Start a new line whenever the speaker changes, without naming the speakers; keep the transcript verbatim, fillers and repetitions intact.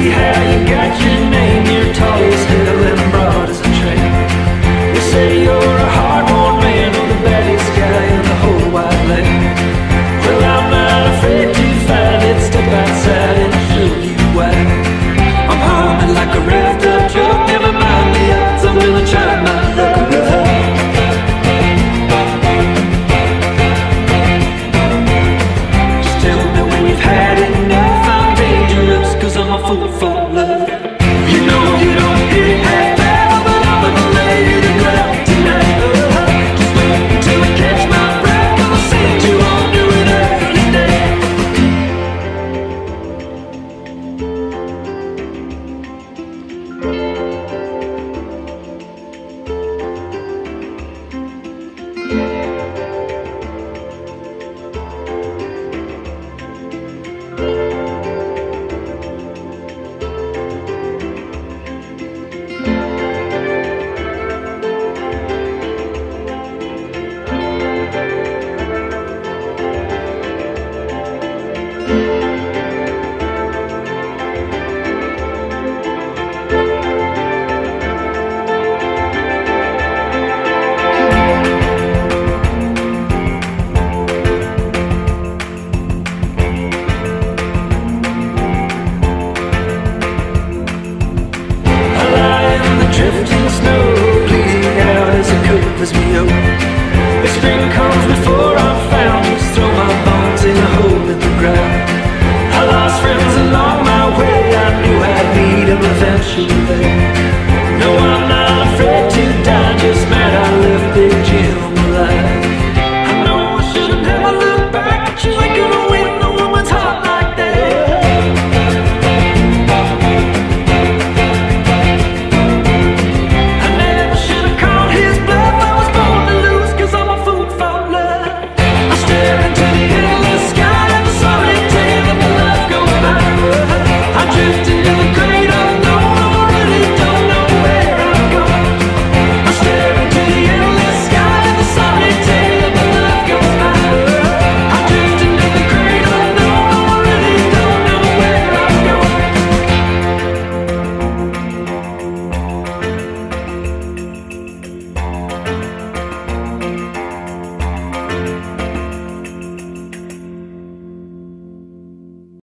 see how you got your name. You're tall as hell and broad as a train. They say you're a hard-worn man, or the baddest guy in the whole wide land. Well, I'm not afraid to find it. Step outside and show you why. I'm humming like a revved-up truck. Never mind the odds, I'm gonna try my luck around. Just tell me when you've had enough. I'm dangerous, cause I'm a fool for love. You know you don't hit half battle, but I'm gonna lay you to ground tonight. Uh-huh. Just wait until I catch my breath. Gonna send you on to an early day. Drifting snow, bleeding out as it covers me up. If spring comes before I'm found, just throw my bones in a hole in the ground. I lost friends along my way, I knew I'd meet them eventually.